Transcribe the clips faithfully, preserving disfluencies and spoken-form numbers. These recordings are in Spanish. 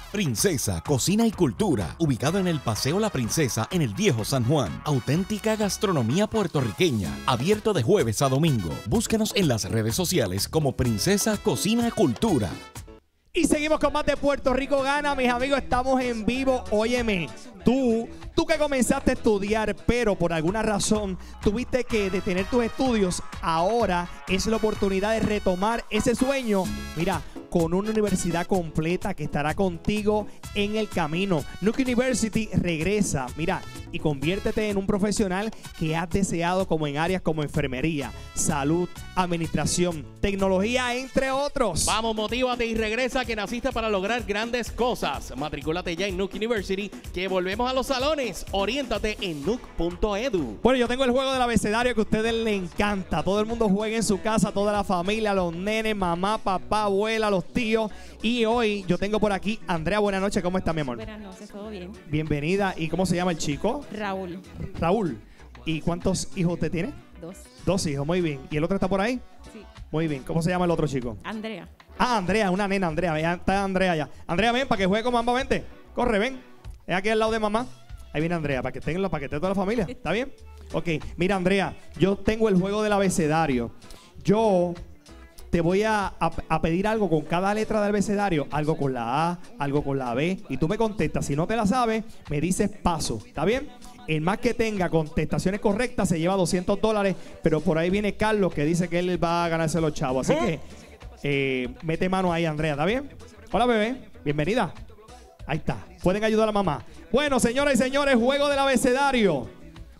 Princesa Cocina y Cultura, ubicado en el Paseo La Princesa en el Viejo San Juan. Auténtica gastronomía puertorriqueña, abierto de jueves a domingo. Búsquenos en las redes sociales como Princesa Cocina y Cultura. Y seguimos con más de Puerto Rico Gana, mis amigos, estamos en vivo. Óyeme, tú, tú que comenzaste a estudiar, pero por alguna razón tuviste que detener tus estudios, ahora es la oportunidad de retomar ese sueño. Mira, con una universidad completa que estará contigo en el camino. Nuke University regresa, mira, y conviértete en un profesional que has deseado, como en áreas como enfermería, salud, administración, tecnología, entre otros. Vamos, motívate y regresa, que naciste para lograr grandes cosas. Matricúlate ya en Nuke University, que volvemos a los salones. Oriéntate en nuke punto edu. Bueno, yo tengo el juego del abecedario que a ustedes les encanta. Todo el mundo juega en su casa, toda la familia, los nenes, mamá, papá, abuela, los tíos. Y hoy yo tengo por aquí Andrea. Buenas noches, ¿cómo está, mi amor? Buenas noches, todo bien. Bienvenida. ¿Y cómo se llama el chico? Raúl. Raúl. ¿Y cuántos hijos usted tiene? Dos. Dos hijos, muy bien. ¿Y el otro está por ahí? Sí. Muy bien. ¿Cómo se llama el otro chico? Andrea. Ah, Andrea, una nena, Andrea. Ya está Andrea ya. Andrea, ven, para que juegue con mamá, vente. Corre, ven. Es aquí al lado de mamá. Ahí viene Andrea, para que estén en los paquetes de toda la familia. ¿Está bien? Ok, mira, Andrea, yo tengo el juego del abecedario. Yo te voy a, a, a pedir algo con cada letra del abecedario. Algo con la A, algo con la B. Y tú me contestas. Si no te la sabes, me dices paso. ¿Está bien? El más que tenga contestaciones correctas se lleva doscientos dólares. Pero por ahí viene Carlos, que dice que él va a ganarse los chavos. Así que eh, mete mano ahí, Andrea. ¿Está bien? Hola, bebé. Bienvenida. Ahí está. Pueden ayudar a la mamá. Bueno, señoras y señores, juego del abecedario.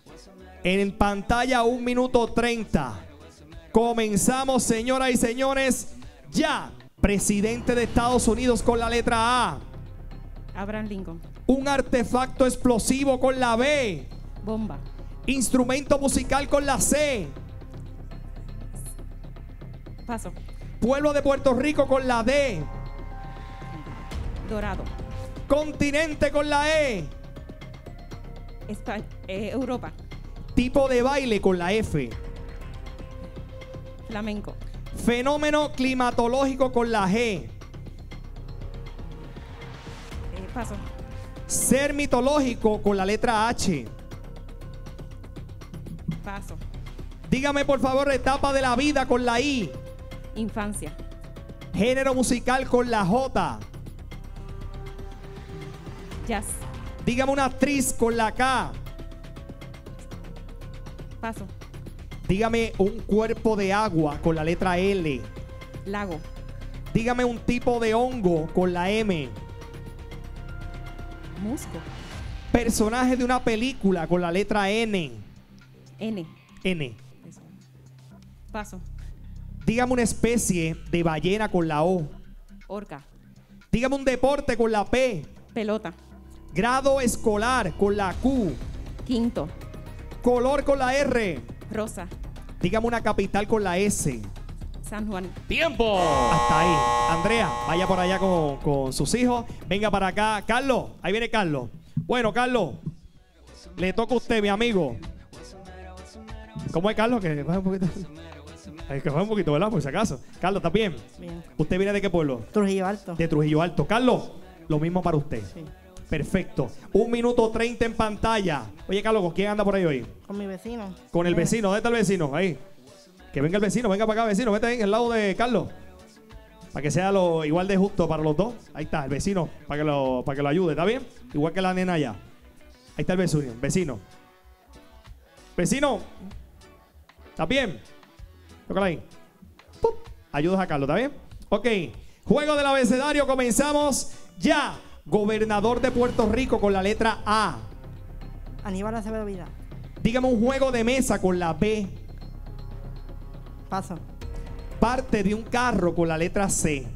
En pantalla, un minuto treinta. Comenzamos, señoras y señores. Ya. Presidente de Estados Unidos con la letra A. Abraham Lincoln. Un artefacto explosivo con la B. Bomba. Instrumento musical con la C. Paso. Pueblo de Puerto Rico con la D. Dorado. Continente con la E. España. Eh, Europa. Tipo de baile con la F. Flamenco. Fenómeno climatológico con la G. Eh, paso. Ser mitológico con la letra H. Paso. Dígame por favor etapa de la vida con la I. Infancia. Género musical con la J. Jazz. Dígame una actriz con la K. Paso. Dígame un cuerpo de agua con la letra L. Lago. Dígame un tipo de hongo con la M. Musgo. Personaje de una película con la letra N. N. N. Eso. Paso. Dígame una especie de ballena con la O. Orca. Dígame un deporte con la P. Pelota. Grado escolar con la Q. Quinto. Color con la R. Rosa. Dígame una capital con la S. San Juan. ¡Tiempo! Hasta ahí. Andrea, vaya por allá con, con sus hijos. Venga para acá. Carlos, ahí viene Carlos. Bueno, Carlos, le toca a usted, mi amigo. ¿Cómo es, Carlos? Que baje un poquito. Hay que bajar un poquito, ¿verdad? Por si acaso. Carlos, ¿está bien? Bien. ¿Usted viene de qué pueblo? Trujillo Alto. De Trujillo Alto. Carlos, lo mismo para usted. Sí. Perfecto. Un minuto treinta en pantalla. Oye, Carlos, ¿con quién anda por ahí hoy? Con mi vecino. Con el Eh, vecino. ¿Dónde está el vecino? Ahí. Que venga el vecino. Venga para acá, vecino. Vete ahí al lado de Carlos. Para que sea lo igual de justo para los dos. Ahí está, el vecino. Para que lo, para que lo ayude. ¿Está bien? Igual que la nena allá. Ahí está el vecino. Vecino. Vecino. ¿Está bien? Tócala ahí. ¡Pum! Ayudas a Carlos. ¿Está bien? Ok. Juego del abecedario. Comenzamos ya. Gobernador de Puerto Rico con la letra A. Aníbal Acevedo Vida. Dígame un juego de mesa con la B. Paso. Parte de un carro con la letra C. Eh,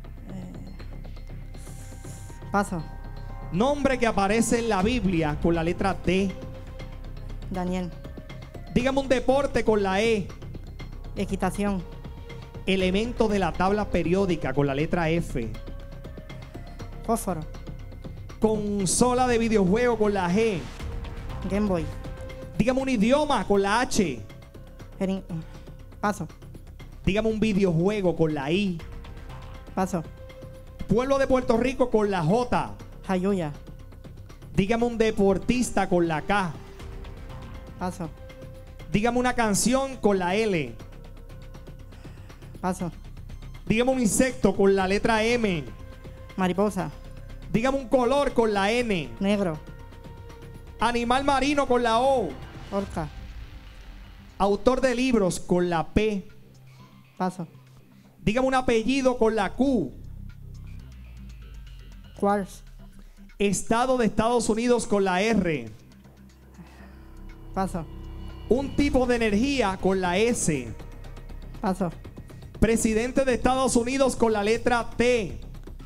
paso. Nombre que aparece en la Biblia con la letra D. Daniel. Dígame un deporte con la E. Equitación. Elemento de la tabla periódica con la letra F. Fósforo. Consola de videojuego con la G. Game Boy. Dígame un idioma con la H. Jerin- Paso. Dígame un videojuego con la I. Paso. Pueblo de Puerto Rico con la J. Jayuya. Dígame un deportista con la K. Paso. Dígame una canción con la L. Paso. Dígame un insecto con la letra M. Mariposa. Dígame un color con la N. Negro. Animal marino con la O. Orca. Autor de libros con la P. Paso. Dígame un apellido con la Q. Quartz. Estado de Estados Unidos con la R. Paso. Un tipo de energía con la S. Paso. Presidente de Estados Unidos con la letra T.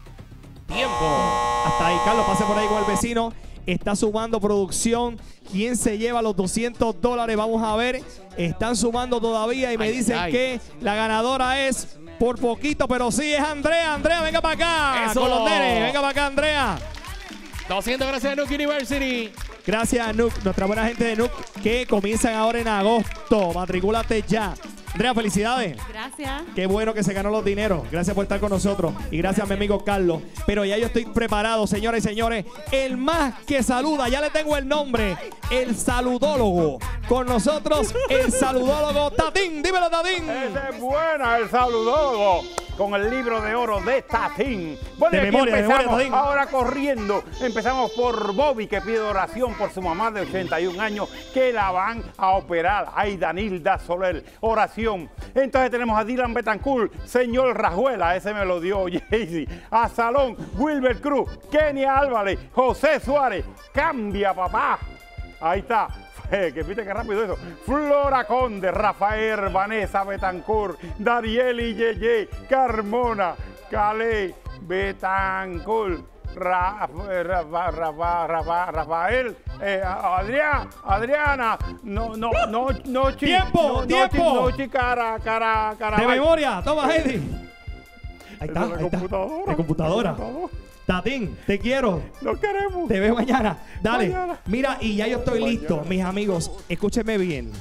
Tiempo. Hasta ahí, Carlos, pase por ahí con el vecino. Está sumando producción. ¿Quién se lleva los doscientos dólares? Vamos a ver. Están sumando todavía y me Ay, dicen ay. que la ganadora es por poquito, pero sí es Andrea. Andrea, venga para acá. Eso. Con los nenes. Venga para acá, Andrea. doscientos gracias a Nuke University. Gracias a Nuke, nuestra buena gente de Nuke, que comienzan ahora en agosto. Matricúlate ya. Andrea, felicidades. Gracias. Qué bueno que se ganó los dineros. Gracias por estar con nosotros. Y gracias a mi amigo Carlos. Pero ya yo estoy preparado, señoras y señores. El más que saluda, ya le tengo el nombre. El saludólogo. Con nosotros, el saludólogo Tatín. Dímelo, Tatín. Esa es buena, el saludólogo, con el libro de oro de Tatín. Bueno, De y aquí memoria, de empezamos memoria, Tatín. ahora corriendo. Empezamos por Bobby, que pide oración por su mamá de ochenta y un años, que la van a operar. Ay, Danilda Soler, oración. Entonces tenemos a Dylan Betancourt, señor Rajuela, ese me lo dio Jaycee. A Salón, Wilber Cruz, Kenia Álvarez, José Suárez. Cambia, papá. Ahí está. Que viste que rápido eso. Flora Conde, Rafael, Vanessa Betancourt, Darieli Yeye, Carmona, Calé, Betancourt, Ra- Rafa- Rafa- Rafa- Rafael, eh, Adrián, Adriana, no, no, no, no, chi, ¡Tiempo, no, no, tiempo! chi- no, chi, cara, cara, cara. De memoria. Toma, Eddie. Ahí está, Esa es la ahí está. computadora. De computadora. Tatín, te quiero. No queremos. Te veo mañana. Dale. Mañana. Mira, y ya yo estoy Mañana. listo, mis amigos. Escúchenme bien.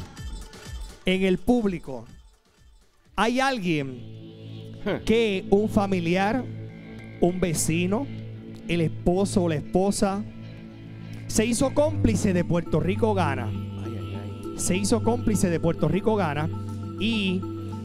En el público, ¿hay alguien que un familiar, un vecino, el esposo o la esposa se hizo cómplice de Puerto Rico Gana? Ay, ay, ay. Se hizo cómplice de Puerto Rico Gana y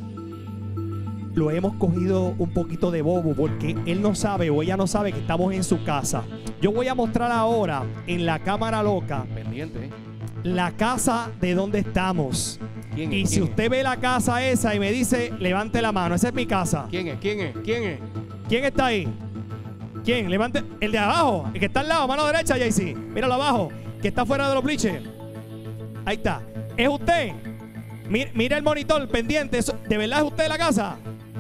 lo hemos cogido un poquito de bobo porque él no sabe o ella no sabe que estamos en su casa. Yo voy a mostrar ahora en la cámara loca Pendiente, ¿eh? la casa de donde estamos. ¿Quién Y es? si ¿Quién usted ve la casa esa y me dice, levante la mano, esa es mi casa. es? ¿Quién es? ¿Quién es? ¿Quién es? ¿Quién está ahí? ¿Quién? Levante. El de abajo, el que está al lado, mano derecha, Jaycee. Míralo abajo, que está fuera de los bleachers. Ahí está. ¿Es usted? Mira, mira el monitor pendiente. Eso- ¿De verdad es usted la casa?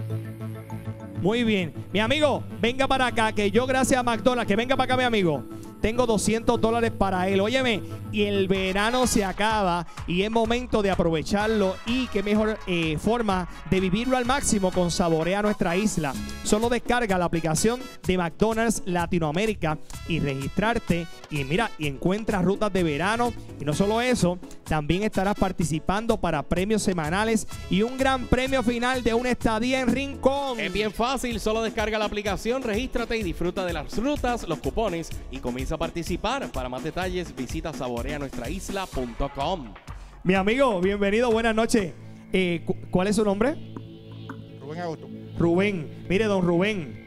Muy bien. Mi amigo, venga para acá, que yo gracias a McDonald's, que venga para acá mi amigo. Tengo doscientos dólares para él. Óyeme, y el verano se acaba y es momento de aprovecharlo y qué mejor eh, forma de vivirlo al máximo con Saborea Nuestra Isla. Solo descarga la aplicación de McDonald's Latinoamérica y registrarte y mira, y encuentras rutas de verano. Y no solo eso, también estarás participando para premios semanales y un gran premio final de una estadía en Rincón. Es bien fácil, solo descarga la aplicación, regístrate y disfruta de las rutas, los cupones y comienza a participar. Para más detalles, visita saborea nuestra isla punto com. Mi amigo, bienvenido, buenas noches. Eh, cu- ¿Cuál es su nombre? Rubén Augusto. Rubén. Mire, don Rubén.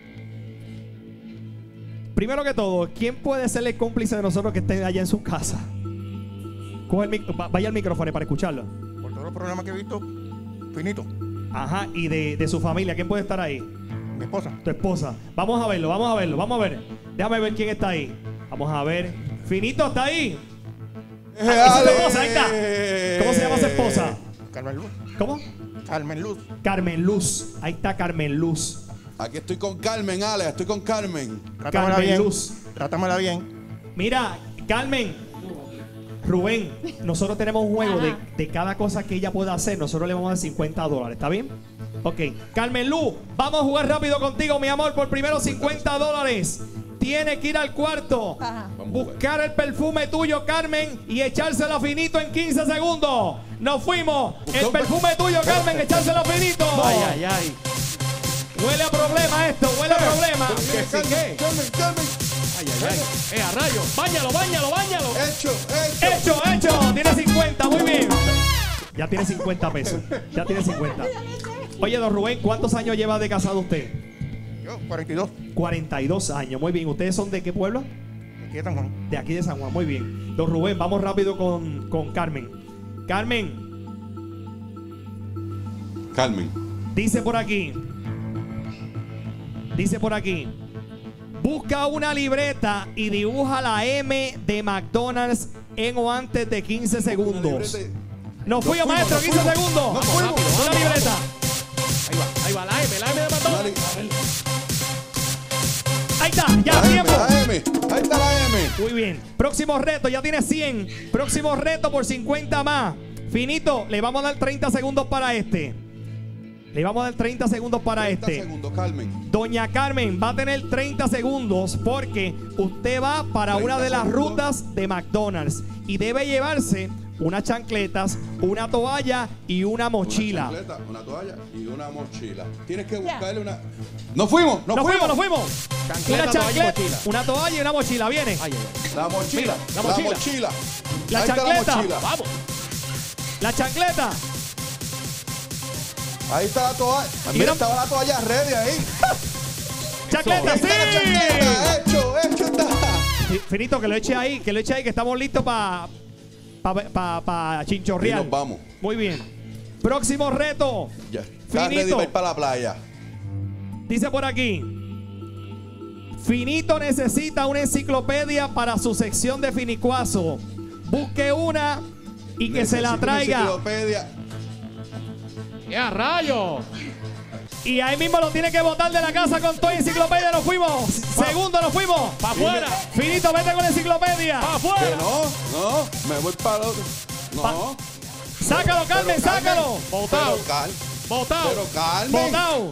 Primero que todo, ¿quién puede ser el cómplice de nosotros que esté allá en su casa? Coge el mic- va- vaya al micrófono para escucharlo. Por todos los programas que he visto, finito. Ajá, y de, de su familia, ¿quién puede estar ahí? Mi esposa. Tu esposa. Vamos a verlo, vamos a verlo, vamos a ver. Déjame ver quién está ahí. Vamos a ver. Finito, ¿está ahí? Ah, esa es tu esposa, ahí está. ¿Cómo se llama su esposa? Carmen Luz. ¿Cómo? Carmen Luz. Carmen Luz. Ahí está Carmen Luz. Aquí estoy con Carmen, Alex, estoy con Carmen. Trátamela Carmen bien. Luz. Trátamela bien. Mira, Carmen, Rubén, nosotros tenemos un juego de, Ajá. de cada cosa que ella pueda hacer. Nosotros le vamos a dar cincuenta dólares, ¿está bien? Ok. Carmen Luz, vamos a jugar rápido contigo, mi amor, por primero cincuenta dólares. Tiene que ir al cuarto, Ajá. buscar el perfume tuyo, Carmen, y echárselo finito en quince segundos. Nos fuimos. El perfume tuyo, Carmen, echárselo finito. Ay, ay, ay. Huele a problema esto, huele a problema. ¿Qué sí qué? Carmen, Carmen. Ay, ay, ay. Eh, a rayo. Báñalo, báñalo, báñalo. Hecho, hecho. Hecho, hecho. Tiene cincuenta, muy bien. Ya tiene cincuenta pesos. Ya tiene cincuenta. Oye, don Rubén, ¿cuántos años lleva de casado usted? Yo, cuarenta y dos. cuarenta y dos años, muy bien. ¿Ustedes son de qué pueblo? Aquí de San Juan. De aquí de San Juan, muy bien. Don Rubén, vamos rápido con, con Carmen. Carmen, Carmen. dice por aquí. Dice por aquí. Busca una libreta y dibuja la M de McDonald's en o antes de quince segundos. Nos fuimos, maestro, quince segundos. Nos fuimos. Una libreta. Ahí va, ahí va, la M, la M de McDonald's. Ahí está, ya, La M, tiempo. la M. Ahí está la M. Muy bien. Próximo reto, ya tiene cien. Próximo reto por cincuenta más. Finito, le vamos a dar treinta segundos para este. Le vamos a dar treinta segundos para treinta este. segundos, Carmen. Doña Carmen va a tener treinta segundos porque usted va para una de las segundos. rutas de McDonald's y debe llevarse unas chancletas, una toalla y una mochila. Una chancleta, una toalla y una mochila. Tienes que buscarle una. ¡Nos fuimos! ¡Nos, ¡Nos fuimos, fuimos! nos fuimos! Chancleta, Una toalla y chancleta, mochila. una toalla y una mochila. Viene. Ay, ay, ay. La mochila. La La mochila. mochila. La Ahí está chancleta. la mochila. Vamos. La chancleta. Ahí está la toalla. Y Mira, no- estaba la toalla ready ahí. Chancleta, Ahí sí. está la chancleta. Hecho, hecho está. Sí, Finito, que lo eche ahí, que lo eche ahí, que estamos listos para pa, pa, pa chinchorrear. Y nos vamos. Muy bien. Próximo reto. Ya. Está Finito. ready para ir para la playa. Dice por aquí. Finito necesita una enciclopedia para su sección de finicuazo. Busque una y que se la Necesito una traiga. enciclopedia. ¡Qué a rayo! Y ahí mismo lo tiene que botar de la casa con toda enciclopedia. Nos fuimos. Segundo, nos fuimos. ¡Pa' afuera! Finito, vete con la enciclopedia. ¡Pa' Que afuera! no, no, me voy para el otro. No. Pa- Sácalo, Carmen, Pero, Carmen, sácalo. Botao. Pero, Cal- ¡Botao! pero Carmen. Botao.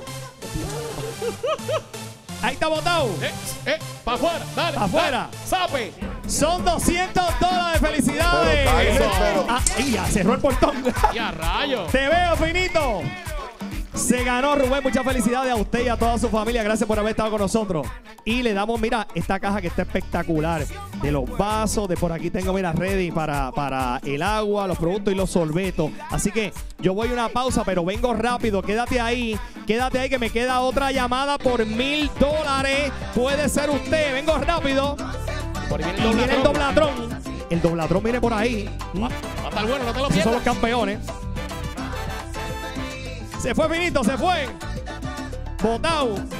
Ahí está botado. Eh, eh, para afuera, dale. Pa' afuera. Ah, ¡Sape! Son doscientos dólares. ¡Felicidades! Pero, Carmen, Eso. pero- Ah, y ya cerró el portón. ¡Y a rayo! Te veo, Finito. Se ganó, Rubén. Muchas felicidades a usted y a toda su familia. Gracias por haber estado con nosotros. Y le damos, mira, esta caja que está espectacular. De los vasos, de por aquí tengo, mira, ready para, para el agua, los productos y los sorbetos. Así que yo voy a una pausa, pero vengo rápido. Quédate ahí. Quédate ahí que me queda otra llamada por mil dólares. Puede ser usted. Vengo rápido. Por ahí viene Y el viene el doblatrón. doblatrón. El doblatrón viene por ahí. Va a estar bueno, no te lo Esos son los pierdas. campeones. Se fue Finito, se fue. Botao.